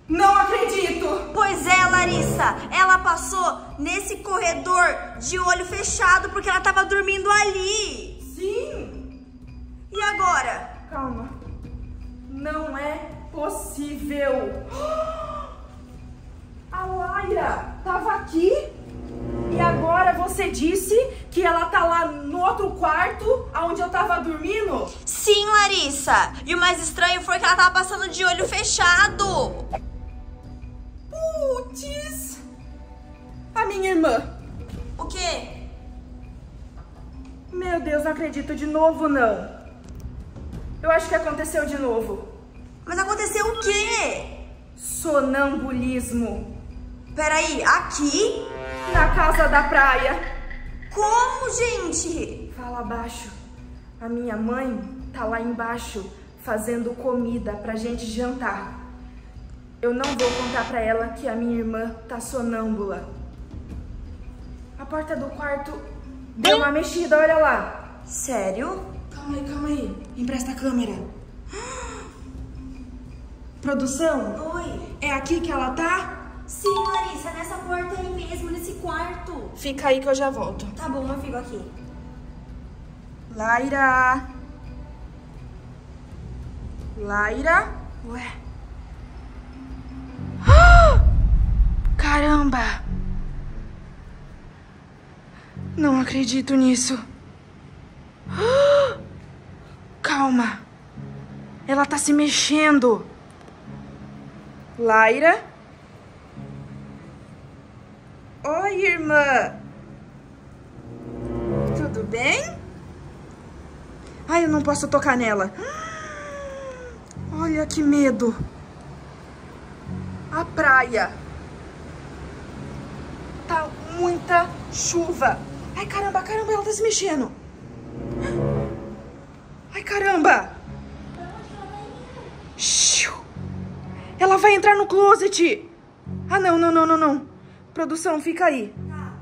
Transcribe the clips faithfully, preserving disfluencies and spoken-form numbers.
Não acredito! Pois é, Larissa, ela passou nesse corredor de olho fechado porque ela tava dormindo ali. Sim! E agora? Calma. Não é possível. A Laira tava aqui e agora você disse que ela tá lá no outro quarto onde eu tava dormindo? Sim, Larissa. E o mais estranho foi que ela tava passando de olho fechado. Putz! A minha irmã. O quê? Meu Deus, não acredito de novo, não. Eu acho que aconteceu de novo. Mas aconteceu o quê? Sonambulismo. Peraí, aqui? Na casa da praia. Como, gente? Fala baixo. A minha mãe tá lá embaixo fazendo comida pra gente jantar. Eu não vou contar pra ela que a minha irmã tá sonâmbula. A porta do quarto deu uma mexida, olha lá. Sério? Calma aí, calma aí. Empresta a câmera. Produção? Oi. É aqui que ela tá? Sim, Larissa, nessa porta aí mesmo, nesse quarto. Fica aí que eu já volto. Tá bom, eu fico aqui. Laira. Laira? Ué. Caramba! Não acredito nisso. Calma. Ela tá se mexendo. Laira? Oi, irmã. Tudo bem? Ai, eu não posso tocar nela. Olha que medo. A praia. Tá muita chuva. Ai, caramba, caramba, ela tá se mexendo. Ai, caramba. Ela vai entrar no closet. Ah, não, não, não, não, não. Produção, fica aí. Tá.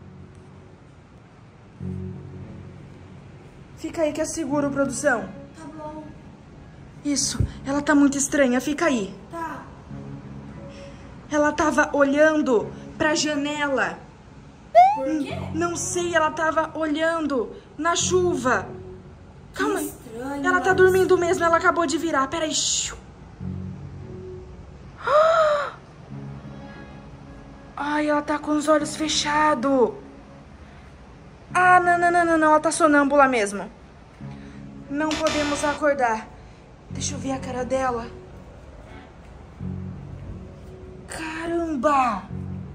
Fica aí que é seguro, produção. Tá bom. Isso, ela tá muito estranha, fica aí. Tá. Ela tava olhando pra janela. Por quê? Não sei, ela tava olhando na chuva. Calma aí. Estranho, Ela tá Larissa. dormindo mesmo, ela acabou de virar. Peraí. Ai, ela tá com os olhos fechados. Ah, não, não, não, não, não. Ela tá sonâmbula mesmo. Não podemos acordar. Deixa eu ver a cara dela. Caramba!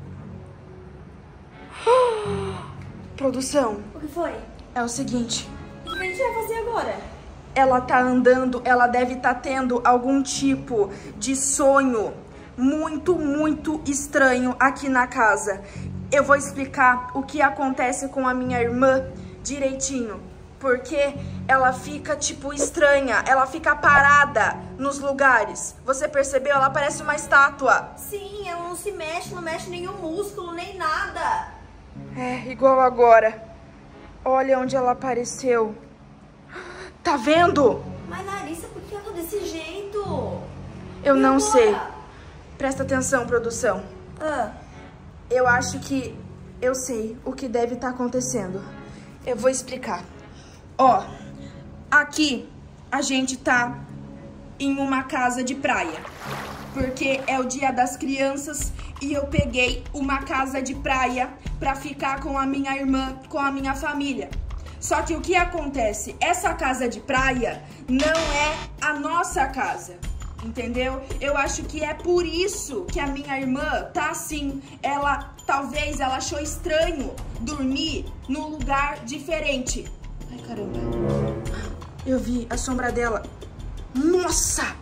Produção, O que foi? é o seguinte. O que a gente vai fazer agora? Ela tá andando, ela deve estar tendo algum tipo de sonho muito, muito estranho aqui na casa. Eu vou explicar o que acontece com a minha irmã direitinho, porque ela fica, tipo, estranha, ela fica parada nos lugares. Você percebeu? Ela parece uma estátua. Sim, ela não se mexe, não mexe nenhum músculo, nem nada. É, igual agora. Olha onde ela apareceu. Tá vendo? Mas, Larissa, por que ela tá desse jeito? Eu E não agora? sei. Presta atenção, produção. Ah, Eu acho que eu sei o que deve estar acontecendo. Eu vou explicar. Ó, aqui a gente tá em uma casa de praia, porque é o dia das crianças e eu peguei uma casa de praia pra ficar com a minha irmã, com a minha família. Só que o que acontece? Essa casa de praia não é a nossa casa. Entendeu? Eu acho que é por isso que a minha irmã tá assim. Ela, talvez, ela achou estranho dormir num lugar diferente. Ai, caramba. Eu vi a sombra dela. Nossa!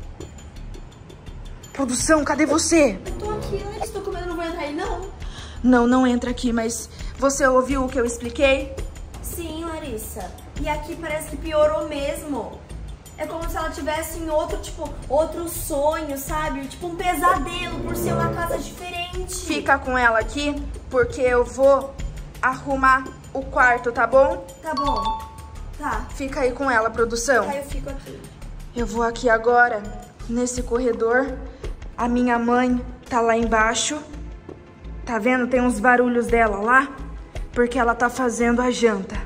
Produção, cadê você? eu tô aqui, Larissa, tô com medo, não vou entrar aí, não. Não, não entra aqui, mas você ouviu o que eu expliquei? Sim, Larissa. E aqui parece que piorou mesmo. É como se ela tivesse em outro, tipo, outro sonho, sabe? Tipo um pesadelo por ser uma casa diferente. Fica com ela aqui, porque eu vou arrumar o quarto, tá bom? Tá bom. Tá. Fica aí com ela, produção. Aí eu fico aqui. Eu vou aqui agora, nesse corredor, A minha mãe tá lá embaixo. Tá vendo? Tem uns barulhos dela lá, porque ela tá fazendo a janta.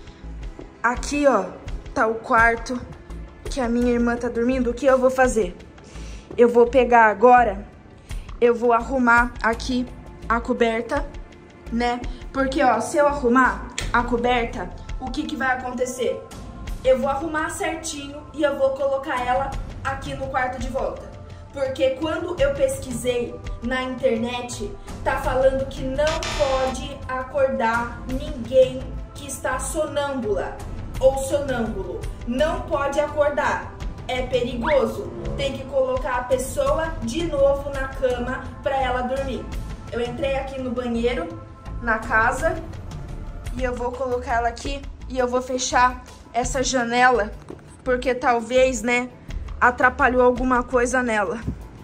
Aqui, ó, tá o quarto que a minha irmã tá dormindo. O que eu vou fazer? Eu vou pegar agora, eu vou arrumar aqui a coberta, né? Porque, ó, se eu arrumar a coberta, o que que vai acontecer? Eu vou arrumar certinho e eu vou colocar ela aqui no quarto de volta. Porque quando eu pesquisei na internet, tá falando que não pode acordar ninguém que está sonâmbula ou sonâmbulo. Não pode acordar. É perigoso. Tem que colocar a pessoa de novo na cama para ela dormir. Eu entrei aqui no banheiro, na casa, e eu vou colocar ela aqui e eu vou fechar essa janela, porque talvez, né, atrapalhou alguma coisa nela.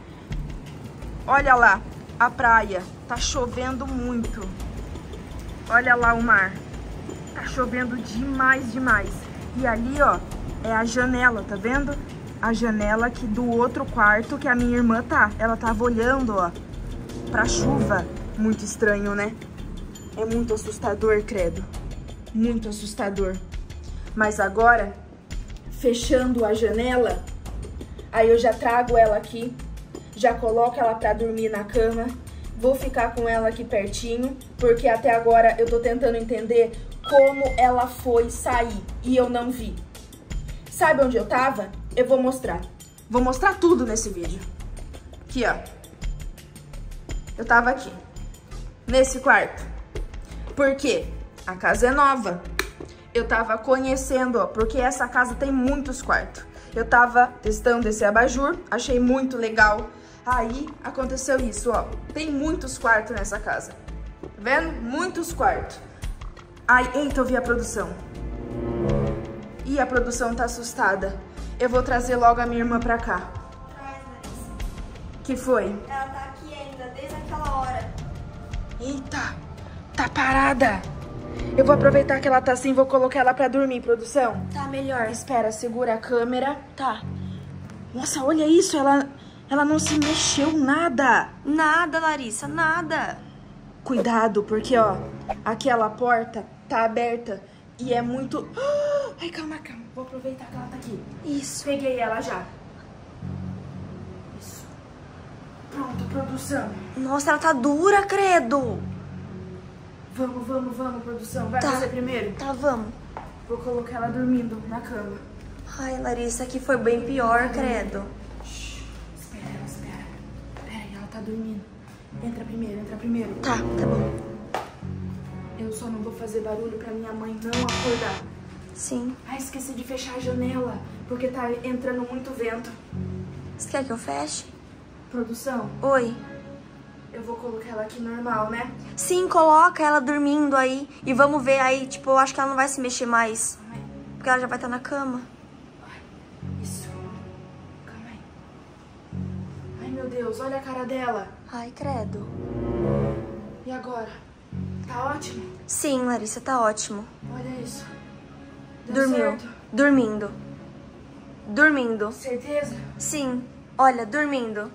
Olha lá, a praia. Tá chovendo muito. Olha lá o mar. Tá chovendo demais, demais. E ali, ó, é a janela, tá vendo? A janela aqui do outro quarto que a minha irmã tá. Ela tava olhando, ó, pra chuva. Muito estranho, né? É muito assustador, credo. Muito assustador. Mas agora, fechando a janela, aí eu já trago ela aqui, já coloco ela pra dormir na cama. Vou ficar com ela aqui pertinho, porque até agora eu tô tentando entender como ela foi sair e eu não vi. Sabe onde eu tava? Eu vou mostrar. Vou mostrar tudo nesse vídeo. Aqui, ó. Eu tava aqui, nesse quarto. Por quê? A casa é nova. Eu tava conhecendo, ó, porque essa casa tem muitos quartos. Eu tava testando esse abajur, achei muito legal. Aí aconteceu isso, ó. Tem muitos quartos nessa casa. Tá vendo? Muitos quartos. Ai, eita, eu vi a produção. Ih, a produção tá assustada. Eu vou trazer logo a minha irmã pra cá. Traz, Larissa. Que foi? Ela tá aqui ainda, desde aquela hora. Eita, tá parada. Eu vou aproveitar que ela tá assim e vou colocar ela pra dormir, produção. Tá melhor. Espera, segura a câmera. Tá. Nossa, olha isso, ela, ela não se mexeu nada. Nada, Larissa, nada. Cuidado, porque, ó, aquela porta tá aberta e é muito... Ai, calma, calma. Vou aproveitar que ela tá aqui. Isso. Peguei ela já. Isso. Pronto, produção. Nossa, ela tá dura, credo. Vamos, vamos, vamos, produção. Vai Tá. fazer primeiro? Tá, vamos. Vou colocar ela dormindo na cama. Ai, Larissa, aqui foi bem pior, credo. Shhh, espera, espera. Pera aí, ela tá dormindo. Entra primeiro, entra primeiro. Tá, tá bom. Eu só não vou fazer barulho pra minha mãe não acordar. Sim. Ai, esqueci de fechar a janela, porque tá entrando muito vento. Você quer que eu feche? Produção, Oi. eu vou colocar ela aqui normal, né? Sim, coloca ela dormindo aí. E vamos ver aí, tipo, eu acho que ela não vai se mexer mais. Ai, Porque ela já vai estar na cama. isso. Calma aí. Ai, meu Deus, olha a cara dela. Ai, credo. E agora? Tá ótimo? Sim, Larissa, tá ótimo. Olha isso. Deu Dormiu. certo? Dormindo. Dormindo. Certeza? Sim. Olha, dormindo.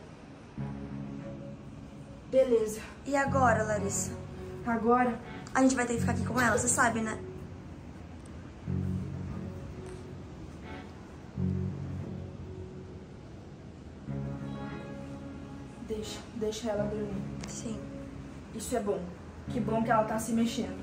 Beleza. E agora, Larissa? Agora, A gente vai ter que ficar aqui com ela, você sabe, né? deixa, deixa ela dormir. Sim. Isso é bom. Que bom que ela tá se mexendo.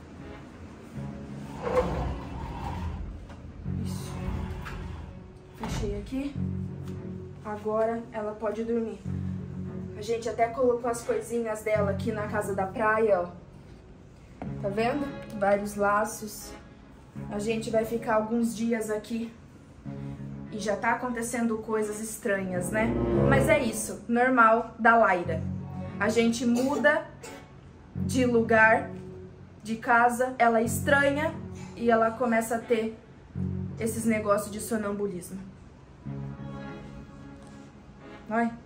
Isso. Fechei aqui. Agora ela pode dormir. A gente até colocou as coisinhas dela aqui na casa da praia, ó. Tá vendo? Vários laços. A gente vai ficar alguns dias aqui. E já tá acontecendo coisas estranhas, né? Mas é isso, normal da Laira. A gente muda de lugar, de casa, ela estranha e ela começa a ter esses negócios de sonambulismo. Vai.